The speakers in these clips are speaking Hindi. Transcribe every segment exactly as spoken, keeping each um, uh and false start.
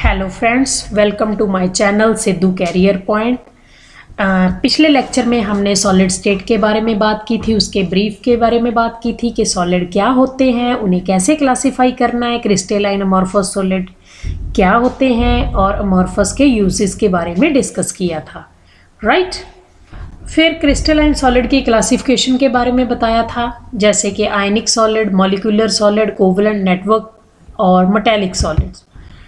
Hello friends, welcome to my channel Sidhu career point. पिछले लेक्चर में हमने सॉलिड स्टेट के बारे में बात की थी, उसके ब्रीफ के बारे में बात की थी कि सॉलिड क्या होते हैं, उन्हें कैसे क्लासिफाई करना है, क्रिस्टलाइन अमॉर्फस सॉलिड क्या होते हैं और अमॉर्फस के यूजेस के बारे में डिस्कस किया था, राइट। फिर क्रिस्टलाइन सॉलिड की क्लासिफिकेशन के बारे में बताया था, जैसे कि ionic solid, molecular solid, covalent network और मेटालिक सॉलिड्स।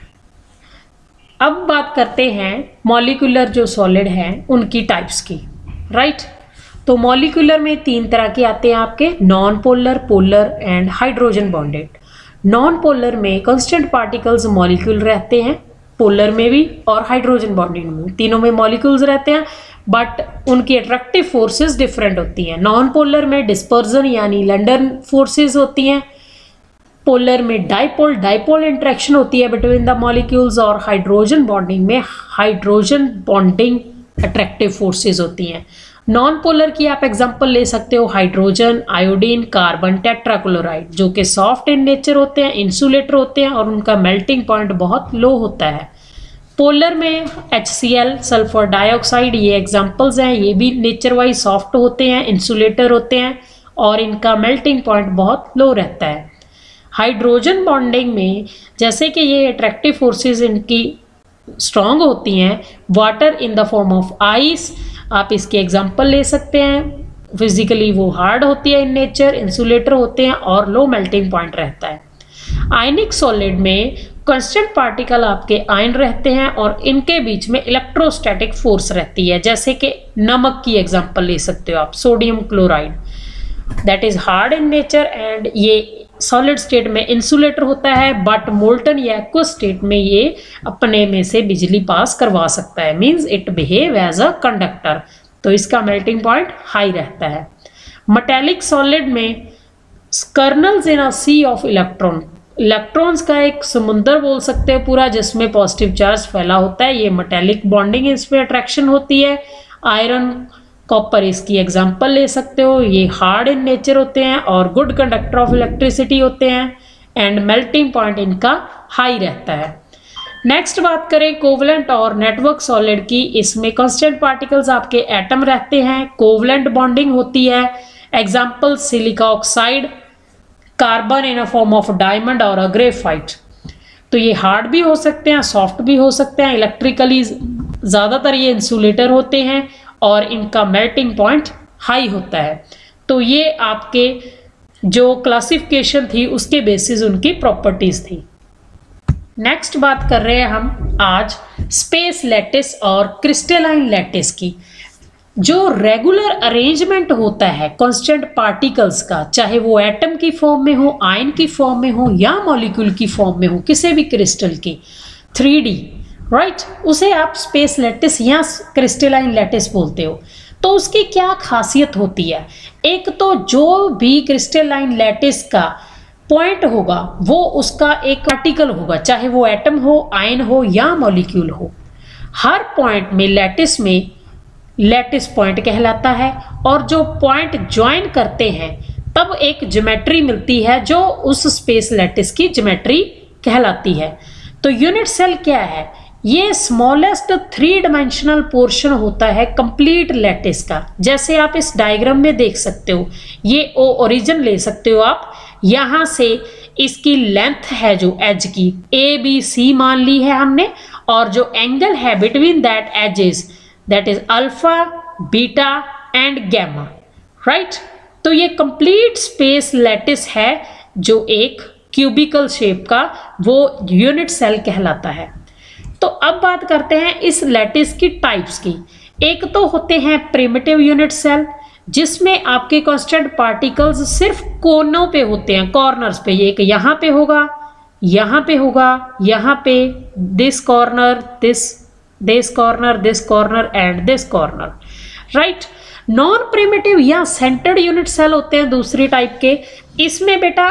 अब बात करते हैं मॉलिक्यूलर जो सॉलिड हैं उनकी टाइप्स की, राइट। तो मॉलिक्यूलर में तीन तरह के आते हैं आपके, non polar, polar and hydrogen bonded. Non polar में कांस्टेंट पार्टिकल्स मॉलिक्यूल रहते हैं, पोलर में भी और हाइड्रोजन बॉन्डेड में, तीनों में मॉलिक्यूल्स रहते हैं, बट उनकी अट्रैक्टिव फोर्सेस डिफरेंट होती हैं। नॉन पोलर में डिस्पर्जन यानी लंडन फोर्सेस होती हैं, पोलर में डाइपोल डाइपोल इंटरेक्शन होती है बिटवीन द मॉलिक्यूल्स, और हाइड्रोजन बॉन्डिंग में हाइड्रोजन बॉन्डिंग अट्रैक्टिव फोर्सेस होती हैं। नॉन पोलर की आप एग्जांपल ले सकते हो हाइड्रोजन, आयोडीन, कार्बन, टेट्राक्लोराइड, जो कि सॉफ्ट इन नेचर होते हैं, इंसुलेटर होते हैं और उनका मेल्टिंग पॉइंट बहुत लो होता है। पोलर में H C L, sulphur dioxide, ये एग्जाम्पल्स हैं, ये भी नेचर वाइज सॉफ्ट होते हैं, इंसुलेटर होते हैं और इनका मेल्टिंग पॉइंट बहुत लो रहता है। हाइड्रोजन बॉन्डिंग में जैसे कि ये अट्रैक्टिव फोर्सेस इनकी स्ट्रॉन्ग होती हैं, water in the form of ice, आप इसके एग्जांपल ले सकते हैं। फिजिकली वो हार्ड होती है इन नेचर, इंसुलेटर होते हैं और लो मेल्टिंग पॉइंट रहता है। आयनिक सॉलिड में कांस्टेंट पार्टिकल आपके आयन रहते हैं और इनके बीच में इलेक्ट्रोस्टैटिक फोर्स रहती है, जैसे कि नमक की एग्जांपल ले सकते हो आप, sodium chloride, that is hard in nature and ये सॉलिड स्टेट में इंसुलेटर होता है, बट मोल्टन या एक्वस स्टेट में ये अपने में से बिजली पास करवा सकता है, means it behave as a conductor, तो इसका मेल्टिंग पॉइंट हाई रहता है। मेटालिक सॉलिड में kernels in a sea of electron, electrons का एक समुंदर बोल सकते हैं पूरा, जिसमें पॉजिटिव चार्ज फैला होता है, ये मेटालिक बॉन्डिंग इसमें अट्रैक्शन होती है। आयरन, कॉपर इसकी एग्जांपल ले सकते हो, ये हार्ड इन नेचर होते हैं और गुड कंडक्टर ऑफ इलेक्ट्रिसिटी होते हैं एंड मेल्टिंग पॉइंट इनका हाई रहता है। नेक्स्ट बात करें कोवलेंट और नेटवर्क सॉलिड की, इसमें कांस्टेंट पार्टिकल्स आपके एटम रहते हैं, कोवलेंट बॉन्डिंग होती है। Example silica oxide, carbon in a form of diamond और अ ग्रेफाइट। तो ये हार्ड भी हो सकते हैं, सॉफ्ट भी हो सकते हैं, इलेक्ट्रिकली ज़्यादातर ये इंसुलेटर होते हैं और इनका मेल्टिंग पॉइंट हाई होता है। तो ये आपके जो क्लासिफिकेशन थी उसके बेसिस उनकी प्रॉपर्टीज थी। नेक्स्ट बात कर रहे हैं हम आज स्पेस लैटिस और क्रिस्टलाइन लैटिस की। जो रेगुलर अरेंजमेंट होता है कांस्टेंट पार्टिकल्स का, चाहे वो एटम की फॉर्म में हो, आयन की फॉर्म में हो या मॉलिक्यूल की फॉर्म में हो, किसी भी क्रिस्टल की थ्री डी, राइट right? उसे आप स्पेस लैटिस या क्रिस्टलाइन लैटिस बोलते हो। तो उसकी क्या खासियत होती है? एक तो जो भी क्रिस्टलाइन लैटिस का पॉइंट होगा वो उसका एक पार्टिकल होगा, चाहे वो एटम हो, आयन हो या मॉलिक्यूल हो। हर पॉइंट में लैटिस में लैटिस पॉइंट कहलाता है और जो पॉइंट ज्वाइन करते हैं तब एक ज्योमेट्री मिलती है जो उस स्पेस लैटिस की ज्योमेट्री कहलाती है। तो यूनिट सेल क्या है? ये स्मॉलेस्ट थ्री डायमेंशनल पोर्शन होता है कंप्लीट लैटिस का, जैसे आप इस डायग्राम में देख सकते हो। ये ओ ओरिजिन ले सकते हो आप, यहाँ से इसकी लेंथ है जो एज की ए बी सी मान ली है हमने, और जो एंगल है between that edges that is alpha, beta and gamma, right. तो ये कंप्लीट स्पेस लैटिस है जो एक क्यूबिकल शेप का, वो यूनिट सेल कहलाता है। तो अब बात करते हैं इस लैटिस की टाइप्स की। एक तो होते हैं प्रिमिटिव यूनिट सेल, जिसमें आपके कांस्टेंट पार्टिकल्स सिर्फ कोनों पे होते हैं, कॉर्नर्स पे। एक यहाँ पे होगा, यहाँ पे होगा, यहाँ पे, this corner, this this corner, this corner and this corner, right. Non primitive या सेंटर्ड यूनिट सेल होते हैं दूसरी टाइप के। इसमें बेटा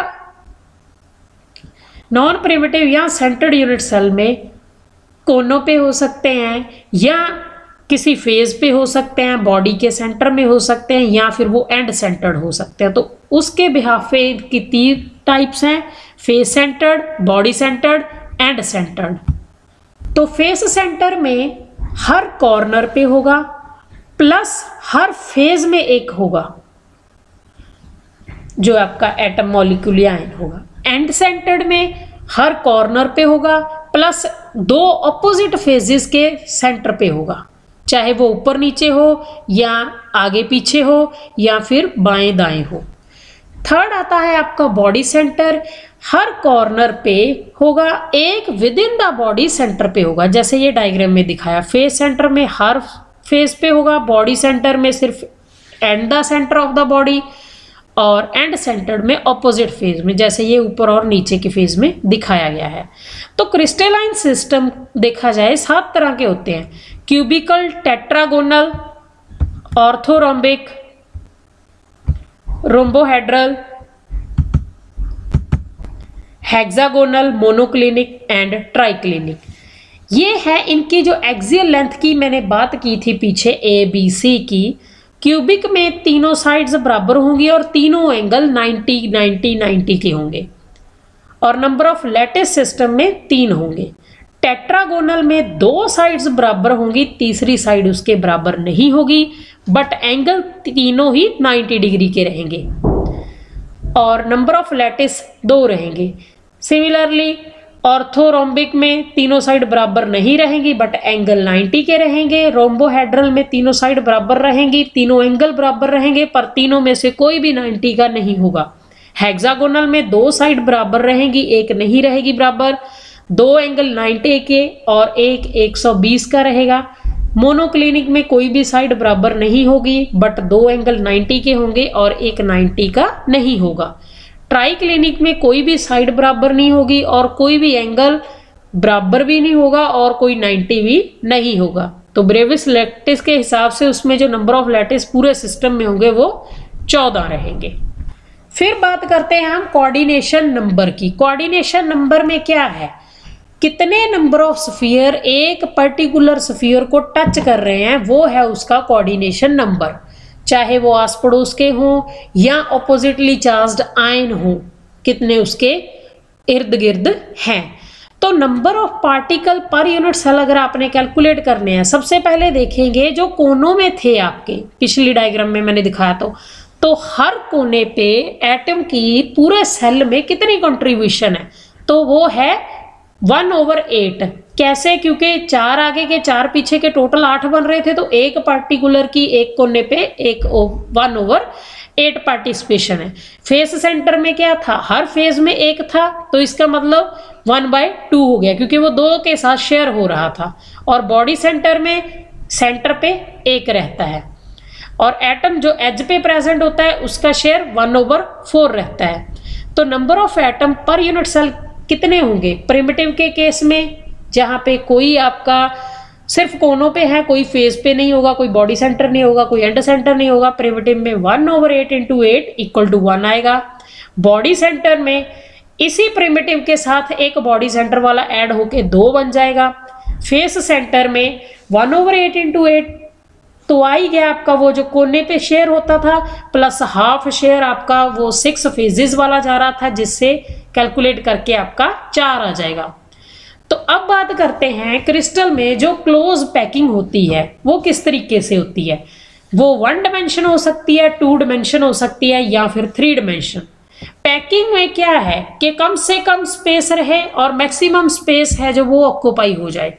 नॉन प्रिमिटिव या सेंटर्ड यूनिट सेल में कोनों पे हो सकते हैं या किसी फेज पे हो सकते हैं, बॉडी के सेंटर में हो सकते हैं या फिर वो एंड सेंटर्ड हो सकते हैं। तो उसके बिहाफ पे की तीन टाइप्स हैं, face centred, body centred end centred. तो फेस सेंटर में हर कॉर्नर पे होगा प्लस हर फेज में एक होगा जो आपका एटम मॉलिक्यूल आयन होगा। एंड सेंटर्ड में हर कॉर्नर पे होगा प्लस दो ऑपोजिट फेजेस के सेंटर पे होगा, चाहे वो ऊपर नीचे हो या आगे पीछे हो या फिर बाएं दाएं हो। थर्ड आता है आपका बॉडी सेंटर, हर कॉर्नर पे होगा, एक within the body centre पे होगा, जैसे ये डायग्राम में दिखाया। फेस सेंटर में हर फेस पे होगा, बॉडी सेंटर में सिर्फ and the centre of the body, और एंड सेंटर्ड में ऑपोजिट फेज में, जैसे ये ऊपर और नीचे के फेज में दिखाया गया है। तो क्रिस्टलाइन सिस्टम देखा जाए सात तरह के होते हैं, cubical, tetragonal, orthorhombic, rhombohedral, hexagonal, monoclinic and triclinic. ये है इनकी जो एक्सियल लेंथ की मैंने बात की थी पीछे ए बी सी की। क्यूबिक में तीनों साइड्स बराबर होंगी और तीनों एंगल नब्बे नब्बे नब्बे के होंगे, और नंबर ऑफ लैटिस सिस्टम में तीन होंगे। टेट्रागोनल में दो साइड्स बराबर होंगी, तीसरी साइड उसके बराबर नहीं होगी, बट एंगल तीनों ही नब्बे डिग्री के रहेंगे, और नंबर ऑफ लैटिस दो रहेंगे। सिमिलरली ऑर्थोरोम्बिक में तीनों साइड बराबर नहीं रहेंगी बट एंगल नब्बे के रहेंगे। रोम्बोहेड्रल में तीनों साइड बराबर रहेंगी, तीनों एंगल बराबर रहेंगे, पर तीनों में से कोई भी नब्बे का नहीं होगा। हेक्सागोनल में दो साइड बराबर रहेंगी, एक नहीं रहेगी बराबर, दो एंगल नब्बे के और एक एक सौ बीस का रहेगा। मोनोक्लिनिक में कोई भी साइड बराबर नहीं होगी बट दो एंगल नब्बे के होंगे और एक नब्बे का नहीं होगा। ट्राइक्लिनिक में कोई भी साइड बराबर नहीं होगी और कोई भी एंगल बराबर भी नहीं होगा और कोई नब्बे भी नहीं होगा। तो ब्रेविस लैटिस के हिसाब से उसमें जो नंबर ऑफ लैटिस पूरे सिस्टम में होंगे वो चौदह रहेंगे। फिर बात करते हैं हम कोऑर्डिनेशन नंबर की। कोऑर्डिनेशन नंबर में क्या है, कितने नंबर ऑफ स्फीयर एक पर्टिकुलर स्फीयर को टच कर रहे हैं वो है उसका कोऑर्डिनेशन नंबर, चाहे वो आस पड़ोस के हों या ऑपोजिटली चार्ज्ड आयन हो, कितने उसके इर्द गिर्द हैं। तो number of particle per unit cell अगर आपने कैलकुलेट करने हैं, सबसे पहले देखेंगे जो कोनों में थे आपके, पिछली डायग्राम में मैंने दिखाया तो तो हर कोने पे एटम की पूरे सेल में कितनी कंट्रीब्यूशन है, तो वो है वन ओवर एट। कैसे, क्योंकि चार आगे के चार पीछे के टोटल आठ बन रहे थे, तो एक पार्टिकुलर की एक कोने पे एक वन ओवर एट पार्टिसिपेशन है। फेस सेंटर में क्या था, हर फेज में एक था, तो इसका मतलब वन बाय टू हो गया क्योंकि वो दो के साथ शेयर हो रहा था। और बॉडी सेंटर में सेंटर पे एक रहता है, और एटम जो एज पे प्रेजेंट होता है उसका शेयर वन ओवर फोर रहता है। तो number of atom per unit cell कितने होंगे प्रिमिटिव के केस में, जहां पे कोई आपका सिर्फ कोनों पे है, कोई फेज पे नहीं होगा, कोई बॉडी सेंटर नहीं होगा, कोई एंड सेंटर नहीं होगा। प्रिमिटिव में one over eight into eight equal to one आएगा। बॉडी सेंटर में इसी प्रिमिटिव के साथ एक बॉडी सेंटर वाला ऐड होके दो बन जाएगा। फेस सेंटर में one over eight into eight तो आ ही गया आपका वो जो कोने पे शेयर होता था, प्लस हाफ शेयर आपका वो सिक्स फेजेस वाला जा रहा था, जिससे कैलकुलेट करके आपका चार आ जाएगा। तो अब बात करते हैं क्रिस्टल में जो क्लोज पैकिंग होती है वो किस तरीके से होती है। वो वन डिमेंशन हो सकती है, टू डिमेंशन हो सकती है, या फिर थ्री डिमेंशन। पैकिंग में क्या है कि कम से कम स्पेस रहे और मैक्सिमम स्पेस है जो वो ऑक्यूपाई हो जाए।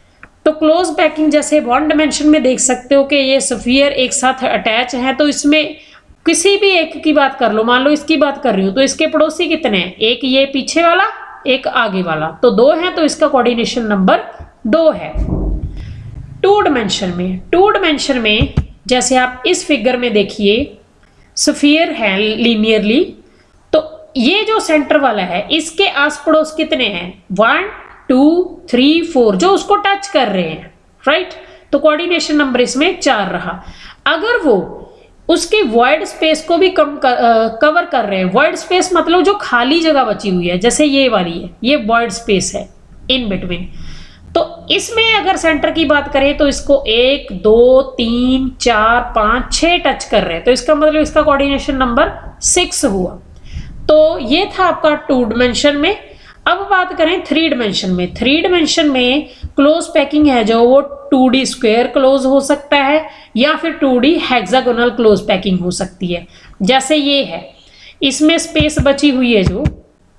तो क्लोज पैकिंग जैसे वन डिमेंशन में देख सकते हो कि ये स्फीयर एक साथ अटैच है, तो इसमें किसी भी एक की बात कर लो, मान लो इसकी बात कर रही हूं, तो इसके पड़ोसी कितने हैं, एक ये पीछे वाला एक आगे वाला, तो दो है, तो इसका कोऑर्डिनेशन नंबर दो है। टू डिमेंशन में टू डिमेंशन में जैसे आप इस फिगर में देखिए, स्फीयर है लीनियरली, तो ये जो सेंटर वाला है इसके आस पड़ोस कितने हैं, वन टू थ्री फोर, जो उसको टच कर रहे हैं, राइट। तो कोऑर्डिनेशन नंबर इसमें चार रहा। अगर वो उसके वॉइड स्पेस को भी कम कर, आ, कवर कर रहे हैं, वॉइड स्पेस मतलब जो खाली जगह बची हुई है, जैसे ये वाली है, ये वॉइड स्पेस है इन बिटवीन, तो इसमें अगर सेंटर की बात करें तो इसको एक दो तीन चार पांच छह टच कर रहे हैं, तो इसका मतलब इसका कोऑर्डिनेशन नंबर सिक्स हुआ। तो ये था आपका टू डिमेंशन में। अब बात करें थ्री डिमेंशन में, थ्री डिमेंशन में क्लोज पैकिंग है जो वो टू डी स्क्वायर क्लोज हो सकता है या फिर two D hexagonal close packing हो सकती है। जैसे ये है, इसमें स्पेस बची हुई है जो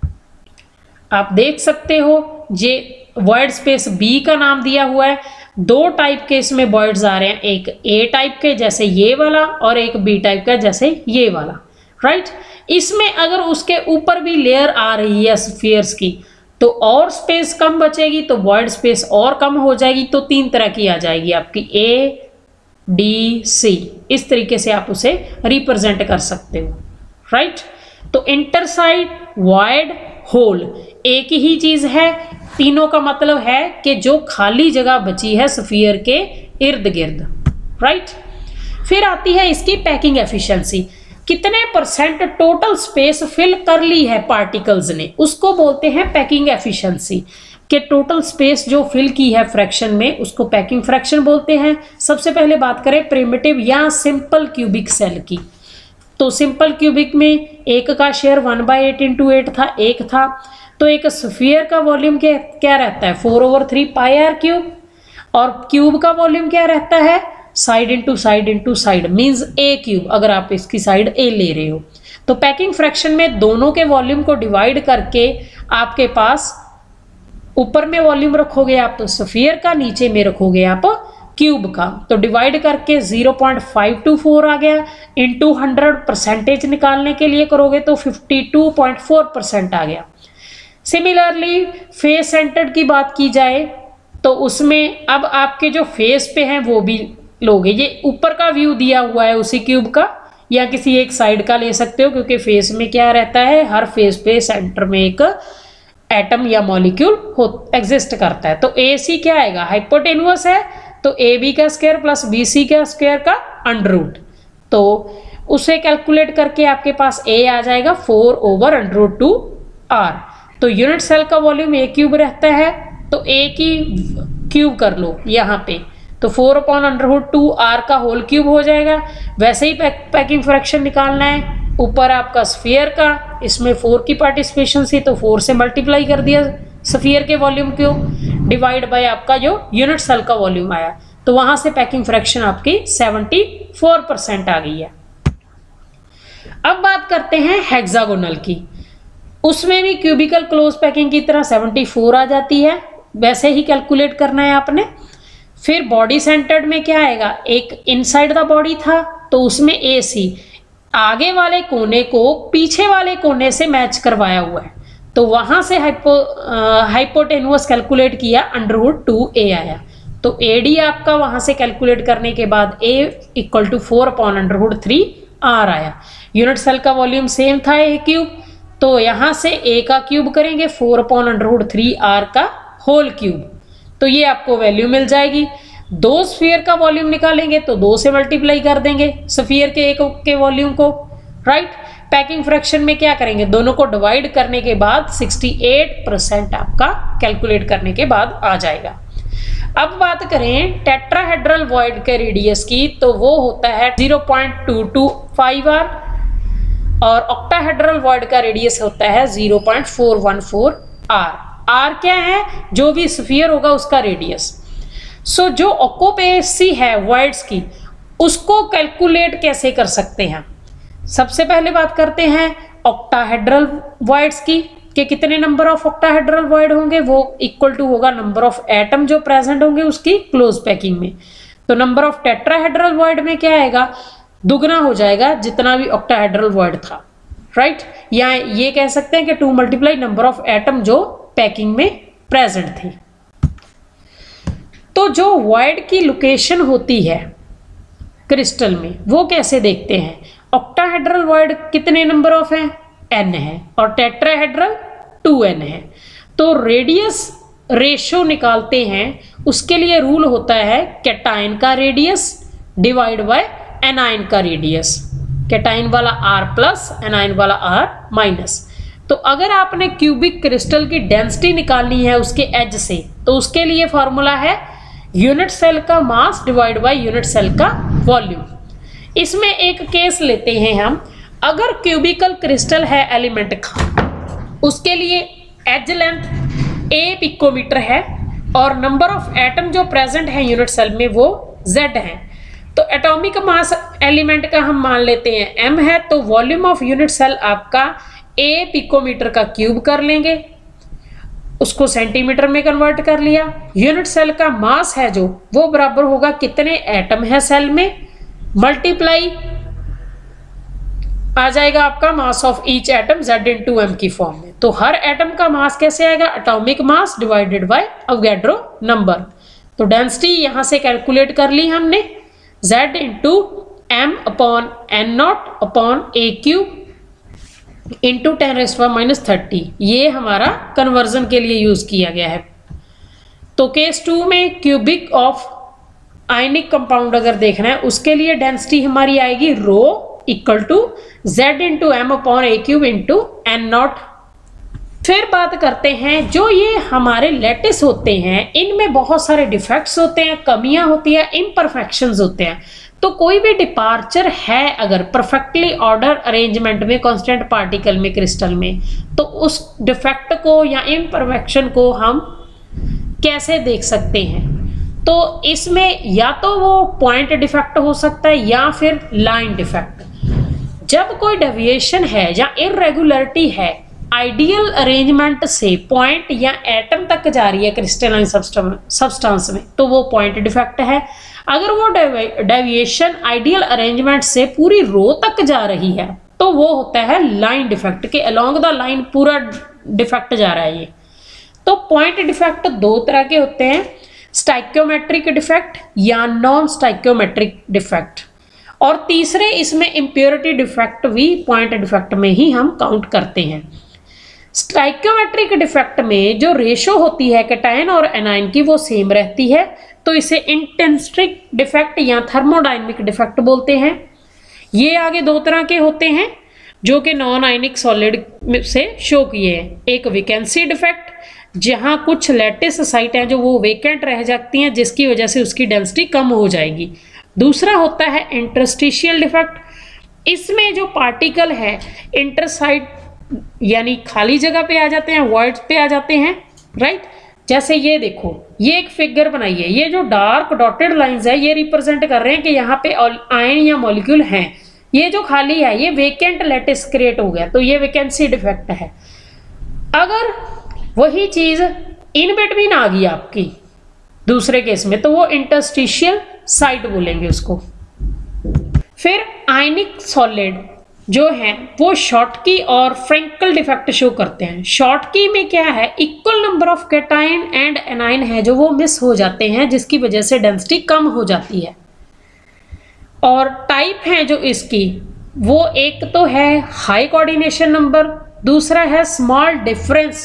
आप देख सकते हो, ये वॉइड स्पेस बी का नाम दिया हुआ है। दो टाइप के इसमें वॉइड्स आ रहे हैं, एक ए टाइप के जैसे ये वाला और एक बी टाइप का जैसे ये वाला, राइट। इसमें अगर उसके ऊपर भी लेयर आ रही है स्फीयर्स की तो और स्पेस कम बचेगी, तो वॉइड स्पेस और कम हो जाएगी। तो तीन तरह की आ जाएगी आपकी ए डी सी, इस तरीके से आप उसे रिप्रेजेंट कर सकते हो, राइट। तो इंटरसाइड, वॉइड, होल एक ही चीज है। तीनों का मतलब है कि जो खाली जगह बची है स्फीयर के इर्द गिर्द, राइट। फिर आती है इसकी पैकिंग एफिशिएंसी, कितने परसेंट टोटल स्पेस फिल कर ली है पार्टिकल्स ने, उसको बोलते हैं पैकिंग एफिशिएंसी। कि टोटल स्पेस जो फिल की है फ्रैक्शन में उसको पैकिंग फ्रैक्शन बोलते हैं। सबसे पहले बात करें प्रिमिटिव या सिंपल क्यूबिक सेल की, तो सिंपल क्यूबिक में एक का share one by eight into eight था, एक था। तो एक स्फीयर का वॉल्यूम क्या क्या रहता है, four over three pi r cube, और क्यूब का वॉल्यूम क्या रहता है, side into side into side, means a cube, अगर आप इसकी साइड ए ले रहे हो। तो पैकिंग फ्रैक्शन में दोनों के वॉल्यूम को डिवाइड करके आपके पास ऊपर में वॉल्यूम रखोगे आप तो स्फीयर का, नीचे में रखोगे आप क्यूब का, तो डिवाइड करके zero point five two four आ गया। इंटू हंड्रेड परसेंटेज निकालने के लिए करोगे तो fifty two point four percent आ गया। सिमिलरली फेस सेंटर्ड की बात की जाए तो उसमें अब आपके जो फेस पे हैं वो भी लोगे। ये ऊपर का व्यू दिया हुआ है उसी क्यूब का, या किसी एक साइड का ले सकते हो, क्योंकि फेस में क्या रहता है, हर फेस पे सेंटर में एक एटम या मॉलिक्यूल हो एग्जिस्ट करता है। तो ए सी क्या आएगा, हाइपोटेन्यूअस है, तो ए बी का स्क्वायर प्लस बी सी का स्क्वायर का अंडर रूट, तो उसे कैलकुलेट करके आपके पास ए आ जाएगा four over under root two r. तो यूनिट सेल का वॉल्यूम ए क्यूब रहता है, तो ए की क्यूब कर लो यहाँ पे, तो four upon under root two r का होल क्यूब हो जाएगा। वैसे ही पैक, पैकिंग फ्रैक्शन निकालना है, ऊपर आपका स्फीयर का, इसमें फोर की पार्टिसिपेशन थी तो फोर से मल्टीप्लाई कर दिया स्फीयर के वॉल्यूम को, डिवाइड बाय आपका जो यूनिट सेल का वॉल्यूम आया, तो वहां से पैकिंग फ्रैक्शन आपकी सेवेंटी फोर परसेंट आ गई है। अब बात करते हैं हेक्सागोनल की, उसमें भी क्यूबिकल क्लोज पैकिंग की तरह सेवेंटी फोर आ जाती है, वैसे ही कैलकुलेट करना है आपने। फिर बॉडी सेंटर्ड में क्या आएगा, एक इनसाइड द बॉडी था तो उसमें ए सी, आगे वाले कोने को पीछे वाले कोने से मैच करवाया हुआ है, तो वहां से हाइपो हाइपोटेन्यूअस कैलकुलेट किया, अंडर रूट टू ए आया। तो ए डी आपका वहां से कैलकुलेट करने के बाद a equal to four upon under root three r आया। यूनिट सेल का वॉल्यूम सेम था ए क्यूब, तो यहां से ए का क्यूब करेंगे four upon under root three r का होल क्यूब, तो ये आपको वैल्यू मिल जाएगी। दो स्फीयर का वॉल्यूम निकालेंगे तो दो से मल्टीप्लाई कर देंगे स्फीयर के एक के वॉल्यूम को, राइट। पैकिंग फ्रैक्शन में क्या करेंगे, दोनों को डिवाइड करने के बाद सिक्सटी एट परसेंट आपका कैलकुलेट करने के बाद आ जाएगा। अब बात करें टेट्राहेड्रल वॉइड के रेडियस की, तो वो होता है zero point two two five r, और ऑक्टाहेड्रल वॉइड का रेडियस होता है zero point four one four r. R क्या है, जो भी स्फीयर होगा उसका रेडियस। सो so, जो ऑक्यूपेंसी है वॉइड्स की, उसको कैलकुलेट कैसे कर सकते हैं। सबसे पहले बात करते हैं ऑक्टाहेड्रल वॉइड्स की, कि कितने नंबर ऑफ ऑक्टाहेड्रल वॉइड होंगे, वो इक्वल टू होगा नंबर ऑफ एटम जो प्रेजेंट होंगे उसकी क्लोज पैकिंग में। तो नंबर ऑफ टेट्राहेड्रल वॉइड में क्या आएगा, दुगना हो जाएगा जितना भी ऑक्टाहेड्रल वॉइड था, राइट। या ये कह सकते हैं कि two multiply number of atom जो पैकिंग में प्रेजेंट थे। तो जो वॉइड की लोकेशन होती है क्रिस्टल में, वो कैसे देखते हैं, ऑक्टाहेड्रल वॉइड कितने नंबर ऑफ है, एन है, और टेट्राहेड्रल टू एन है। तो रेडियस रेशो निकालते हैं, उसके लिए रूल होता है कैटाइन का रेडियस डिवाइड बाय एनाइन का रेडियस। कैटाइन वाला आर प्लस, एनाइन वाला आर माइनस। तो अगर आपने क्यूबिक क्रिस्टल की डेंसिटी निकालनी है उसके एज से, तो उसके लिए फॉर्मूला है यूनिट सेल का mass divide by unit cell का वॉल्यूम। इसमें एक केस लेते हैं हम, अगर क्यूबिकल क्रिस्टल है एलिमेंट का, उसके लिए एज लेंथ ए पिकोमीटर है और नंबर ऑफ एटम जो प्रेजेंट है यूनिट सेल में वो Z है। तो एटॉमिक मास एलिमेंट का हम मान लेते हैं m है, तो वॉल्यूम ऑफ यूनिट सेल आपका a पिकोमीटर का क्यूब कर लेंगे, उसको सेंटीमीटर में कन्वर्ट कर लिया। यूनिट सेल का मास है जो वो बराबर होगा कितने एटम है सेल में, मल्टीप्लाई आ जाएगा आपका mass of each atom Z into m की फॉर्म में। तो हर एटम का मास कैसे आएगा, atomic mass divided by Avogadro number. तो डेंसिटी यहां से कैलकुलेट कर ली हमने, Z into m upon N naught upon a cube into ten raise to minus thirty. ये हमारा कन्वर्जन के लिए यूज किया गया है। तो केस टू में क्यूबिक ऑफ आयनिक कंपाउंड अगर देखना है उसके लिए डेंसिटी हमारी आएगी rho equal to Z into m upon a cube into N naught. फिर बात करते हैं जो ये हमारे लैटिस होते हैं इनमें बहुत सारे डिफेक्ट्स होते हैं, कमियां होती है, इम्परफेक्शंस होते हैं। तो कोई भी डिपार्चर है अगर परफेक्टली ऑर्डर अरेंजमेंट में कांस्टेंट पार्टिकल में क्रिस्टल में, तो उस डिफेक्ट को या इम्परफेक्शन को हम कैसे देख सकते हैं। तो इसमें या तो वो पॉइंट डिफेक्ट हो सकता है या फिर लाइन डिफेक्ट। जब कोई डेविएशन है या इरेगुलरिटी है आइडियल अरेंजमेंट से पॉइंट या एटम तक जा रही है क्रिस्टलाइन सब्सटेंस में, तो वो पॉइंट डिफेक्ट है। अगर वो डेविएशन आइडियल अरेंजमेंट से पूरी रो तक जा रही है तो वो होता है लाइन डिफेक्ट के अलोंग द लाइन पूरा डिफेक्ट जा रहा है ये। तो पॉइंट डिफेक्ट दो तरह के होते हैं, स्टाइक्योमेट्रिक डिफेक्ट या नॉन स्टाइक्योमेट्रिक डिफेक्ट, और तीसरे इसमें इम्प्योरिटी डिफेक्ट भी पॉइंट डिफेक्ट में ही हम काउंट करते हैं। स्टाइक्योमेट्रिक डिफेक्ट में जो रेशो होती है कैटायन और एनायन की वो सेम रहती है, तो इसे इंटेंस्ट्रिक डिफेक्ट या थर्मोडायनेमिक डिफेक्ट बोलते हैं। ये आगे दो तरह के होते हैं जो कि नॉन आयनिक सॉलिड से शो किए हैं। एक वैकेंसी डिफेक्ट, जहां कुछ लैटिस साइट हैं जो वो वेकेंट रह जाती हैं जिसकी वजह से उसकी डेंसिटी कम हो जाएगी। दूसरा होता है इंटरस्टिशियल डिफेक्ट, इसमें जो पार्टिकल है इंटरसाइड यानी खाली जगह पे आ जाते हैं, वॉइड पे आ जाते हैं, राइट। जैसे ये देखो, ये एक फिगर बनाई है, ये जो डार्क डॉटेड लाइंस है ये रिप्रेजेंट कर रहे हैं कि यहाँ पे आयन या मॉलिक्यूल हैं। ये जो खाली है ये वेकेंट लैटिस क्रिएट हो गया, तो ये वैकेंसी डिफेक्ट है। अगर वही चीज इन बिटवीन आ गई आपकी दूसरे केस में, तो वो इंटरस्टिशियल साइट बोलेंगे उसको। फिर आयनिक सॉलिड जो है वो शॉर्टकी और फ्रैंकल डिफेक्ट शो करते हैं। शॉर्टकी में क्या है, equal number of cation and anion है जो वो मिस हो जाते हैं जिसकी वजह से डेंसिटी कम हो जाती है। और टाइप है जो इसकी वो एक तो है हाई कोऑर्डिनेशन नंबर, दूसरा है स्मॉल डिफरेंस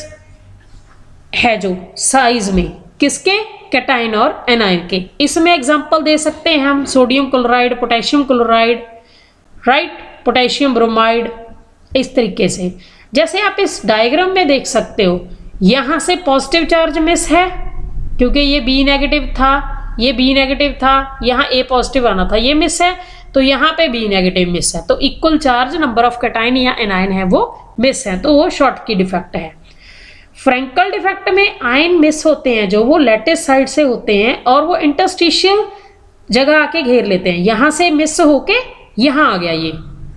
है जो साइज में किसके, कैटायन और एनायन के। इसमें एग्जांपल दे सकते हैं हम sodium chloride, potassium chloride, right, potassium bromide, इस तरीके से। जैसे आप इस डायग्राम में देख सकते हो, यहां से पॉजिटिव चार्ज मिस है क्योंकि ये बी नेगेटिव था, ये बी नेगेटिव था, यहाँ ए पॉजिटिव आना था, ये मिस है, तो यहाँ पे बी नेगेटिव मिस है। तो equal charge number of cation या एनायन है वो मिस है, तो वो शॉर्टकी डिफेक्ट है। फ्रैंकल डिफेक्ट में आयन मिस होते हैं जो वो लैटिस साइड से होते हैं और वो इंटरस्टिशियल जगह आके घेर लेते हैं, यहां से मिस होके यहां आ गया ये,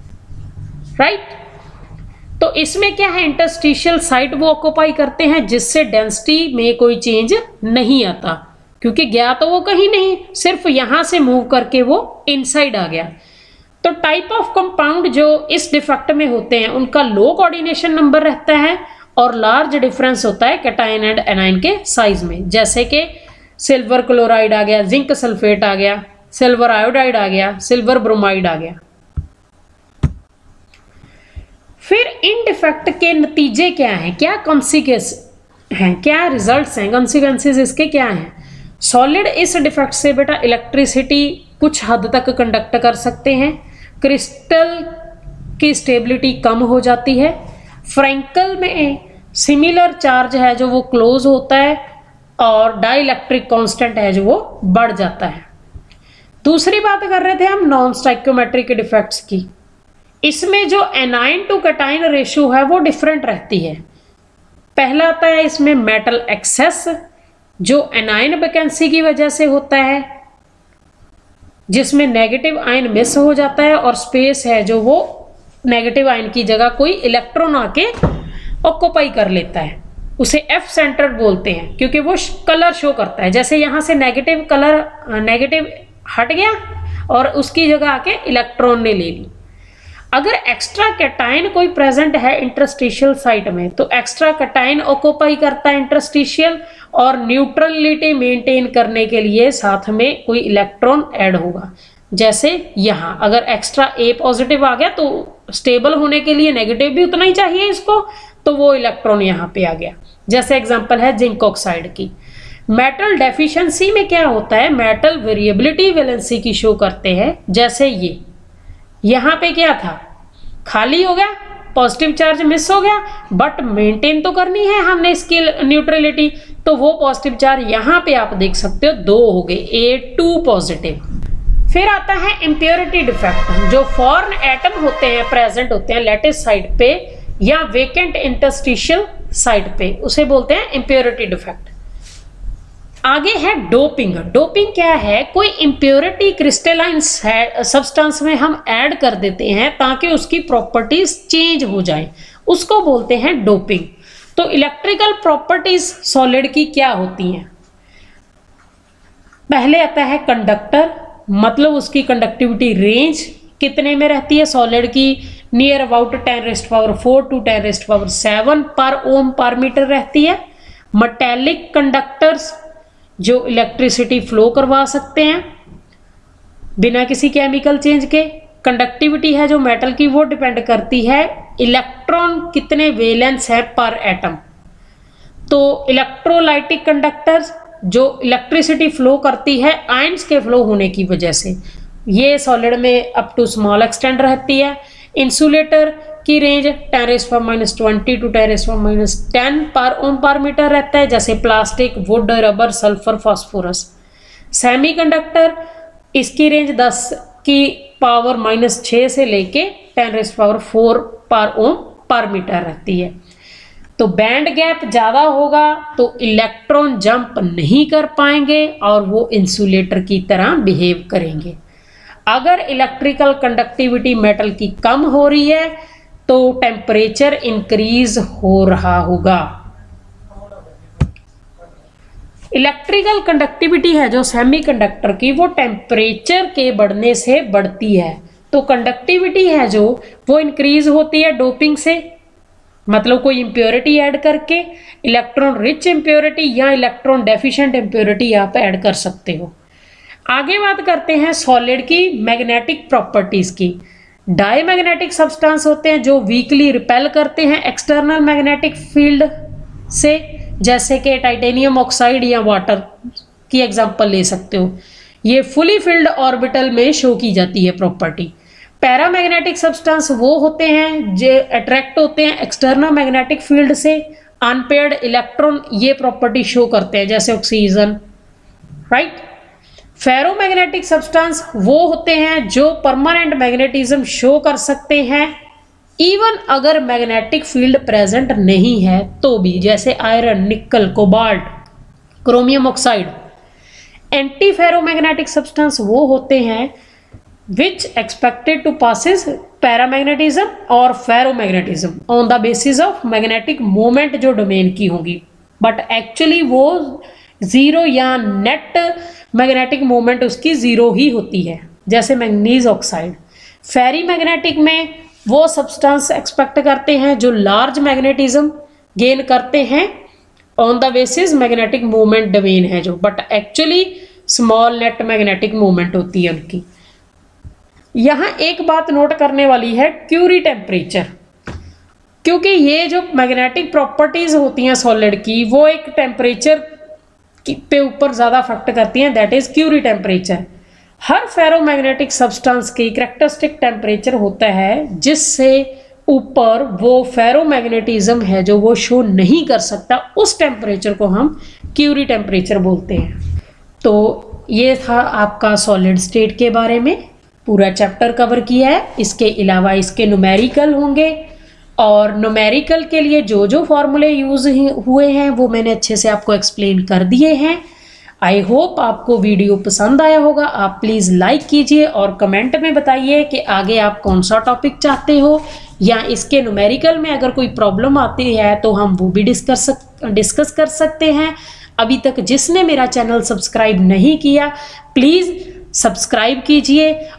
राइट। तो इसमें क्या है, इंटरस्टिशियल साइट वो ऑक्यूपाई करते हैं जिससे डेंसिटी में कोई चेंज नहीं आता, क्योंकि गया तो वो कहीं नहीं, सिर्फ यहां से मूव करके वो इनसाइड आ गया। तो टाइप ऑफ कंपाउंड जो इस डिफेक्ट में होते हैं उनका लो कोऑर्डिनेशन नंबर रहता है और लार्ज डिफरेंस होता है कैटायन एंड एनायन के साइज में। जैसे कि सिल्वर क्लोराइड आ गया, जिंक सल्फेट आ गया, सिल्वर आयोडाइड आ गया, सिल्वर ब्रोमाइड आ गया। फिर इन डिफेक्ट के नतीजे क्या हैं, क्या कॉन्सिक्वेंस हैं, क्या रिजल्ट्स हैं, कॉन्सिक्वेंसेस इसके क्या हैं। सॉलिड इस डिफेक्ट से बेटा इलेक्ट्रिसिटी कुछ हद तक कंडक्ट कर सकते हैं, क्रिस्टल की स्टेबिलिटी कम हो जाती है, फ्रैंकल में सिमिलर चार्ज है जो वो क्लोज होता है और डाइलेक्ट्रिक कांस्टेंट है जो वो बढ़ जाता है। दूसरी बात कर रहे थे हम नॉन स्टाइक्योमेट्रिक डिफेक्ट्स की, इसमें जो एनायन टू कैटायन रेशियो है वो डिफरेंट रहती है। पहला आता है इसमें मेटल एक्सेस, जो एनाइन वैकेंसी की वजह से होता है, जिसमें नेगेटिव आयन मिस हो जाता है और स्पेस है जो वो नेगेटिव आयन की जगह कोई इलेक्ट्रॉन आके ऑक्यूपाई कर लेता है, उसे एफ सेंटर्ड बोलते हैं, क्योंकि वो कलर शो करता है। जैसे यहाँ से नेगेटिव कलर नेगेटिव हट गया और उसकी जगह आके इलेक्ट्रॉन ने ले ली। अगर एक्स्ट्रा कैटाइन कोई प्रेजेंट है इंटरस्टिशियल साइट में, तो एक्स्ट्रा कैटाइन ऑक्यूपाई करता है इंटरस्टिशियल, और न्यूट्रलिटी मेंटेन करने के लिए साथ में कोई इलेक्ट्रॉन ऐड होगा। जैसे यहाँ अगर एक्स्ट्रा ए पॉजिटिव आ गया तो स्टेबल होने के लिए नेगेटिव भी उतना ही चाहिए इसको, तो वो इलेक्ट्रॉन यहाँ पे आ गया। जैसे एग्जांपल है जिंक ऑक्साइड की। मेटल डेफिशिएंसी में क्या होता है, मेटल वेरिएबिलिटी वैलेंसी की शो करते हैं। जैसे ये यहाँ पे क्या था, खाली हो गया, पॉजिटिव चार्ज मिस हो गया, बट मेंटेन तो करनी है हमने इसकी न्यूट्रलिटी, तो वो पॉजिटिव चार्ज यहाँ पे आप देख सकते हो दो हो गए, ए टू पॉजिटिव। फिर आता है इम्प्योरिटी डिफेक्ट, जो फॉरेन एटम होते हैं प्रेजेंट होते हैं लैटिस साइड पे या वेकेंट इंटरस्टिशियल साइड पे, उसे बोलते हैं इम्प्योरिटी डिफेक्ट। आगे है डोपिंग। डोपिंग क्या है, कोई इम्प्योरिटी क्रिस्टलाइन सब्सटेंस में हम ऐड कर देते हैं ताकि उसकी प्रॉपर्टीज चेंज हो जाए, उसको बोलते हैं डोपिंग। तो इलेक्ट्रिकल प्रॉपर्टीज सॉलिड की क्या होती हैं, पहले आता है कंडक्टर, मतलब उसकी कंडक्टिविटी रेंज कितने में रहती है सॉलिड की, near about ten raised power four to ten raised power seven per ohm per metre रहती है। मेटेलिक कंडक्टर्स, जो इलेक्ट्रिसिटी फ्लो करवा सकते हैं बिना किसी केमिकल चेंज के। कंडक्टिविटी है जो मेटल की, वो डिपेंड करती है इलेक्ट्रॉन कितने वैलेंस है पर एटम। तो इलेक्ट्रोलाइटिक कंडक्टर्स जो इलेक्ट्रिसिटी फ्लो करती है आयंस के फ्लो होने की वजह से, ये सॉलिड में अप टू स्मॉल एक्सटेंड रहती है। इंसुलेटर की range ten raised power minus twenty to ten raised power minus ten per ohm per metre रहता है, जैसे plastic, wood, rubber, sulphur, phosphorus. Semiconductor, इसकी रेंज दस की पावर माइनस छः से लेके टेन रेज़्ड पावर फोर पर ओम पर मीटर रहती है। तो बैंड गैप ज़्यादा होगा तो इलेक्ट्रॉन जंप नहीं कर पाएंगे और वो इंसुलेटर की तरह बिहेव करेंगे। अगर इलेक्ट्रिकल कंडक्टिविटी मेटल की कम हो रही है तो टेम्परेचर इंक्रीज हो रहा होगा। इलेक्ट्रिकल कंडक्टिविटी है जो सेमीकंडक्टर की, वो टेम्परेचर के बढ़ने से बढ़ती है। तो कंडक्टिविटी है जो वो इंक्रीज होती है डोपिंग से, मतलब कोई इम्प्योरिटी ऐड करके, इलेक्ट्रॉन रिच इम्प्योरिटी या इलेक्ट्रॉन डेफिशिएंट इम्प्योरिटी आप ऐड कर सकते हो। आगे बात करते हैं सॉलिड की मैग्नेटिक प्रॉपर्टीज की। डायमैग्नेटिक सब्सटेंस होते हैं जो वीकली रिपेल करते हैं एक्सटर्नल मैग्नेटिक फील्ड से, जैसे कि टाइटेनियम ऑक्साइड या वाटर की एग्जांपल ले सकते हो। ये फुली फिल्ड ऑर्बिटल में शो की जाती है प्रॉपर्टी। पैरामैग्नेटिक सब्सटेंस वो होते हैं जो अट्रैक्ट होते हैं एक्सटर्नल मैग्नेटिक फील्ड से, अनपेयर्ड इलेक्ट्रॉन ये प्रॉपर्टी शो करते हैं, जैसे ऑक्सीजन, राइट। फेरोमैग्नेटिक सब्सटेंस वो होते हैं जो परमानेंट मैग्नेटिज्म शो कर सकते हैं इवन अगर मैग्नेटिक फील्ड प्रेजेंट नहीं है तो भी, जैसे iron, nickel, cobalt, chromium oxide. Anti ferromagnetic substance वो होते हैं which expected to possess paramagnetism और ferromagnetism on the basis of magnetic moment जो डोमेन की होगी, बट एक्चुअली वो जीरो या नेट मैग्नेटिक मोमेंट उसकी जीरो ही होती है, जैसे मैंगनीज ऑक्साइड। फेरी मैग्नेटिक में वो सब्सटेंस एक्सपेक्ट करते हैं जो लार्ज मैग्नेटिज्म गेन करते हैं on the basis magnetic moment domain है जो, but actually small net magnetic moment होती है उनकी। यहाँ एक बात नोट करने वाली है, क्यूरी टेम्परेचर, क्योंकि ये जो मैग्नेटिक प्रॉपर्टीज होती हैं सॉलिड की वो एक टेम्परेचर पे ऊपर ज़्यादा अफेक्ट करती हैं, दैट इज़ क्यूरी टेम्परेचर। हर फेरोमैग्नेटिक सब्सटेंस की कैरेक्टरिस्टिक टेम्परेचर होता है जिससे ऊपर वो फेरोमैग्नेटिज्म है जो वो शो नहीं कर सकता, उस टेम्परेचर को हम क्यूरी टेम्परेचर बोलते हैं। तो ये था आपका सॉलिड स्टेट के बारे में पूरा चैप्टर कवर किया है। इसके अलावा इसके न्यूमेरिकल होंगे और न्यूमेरिकल के लिए जो जो फॉर्मूले यूज हुए हैं वो मैंने अच्छे से आपको एक्सप्लेन कर दिए हैं। आई होप आपको वीडियो पसंद आया होगा। आप प्लीज़ लाइक कीजिए और कमेंट में बताइए कि आगे आप कौन सा टॉपिक चाहते हो, या इसके न्यूमेरिकल में अगर कोई प्रॉब्लम आती है तो हम वो भी डिस्कस डिस्कस कर सकते हैं। अभी तक जिसने मेरा चैनल सब्सक्राइब नहीं किया प्लीज़ सब्सक्राइब कीजिए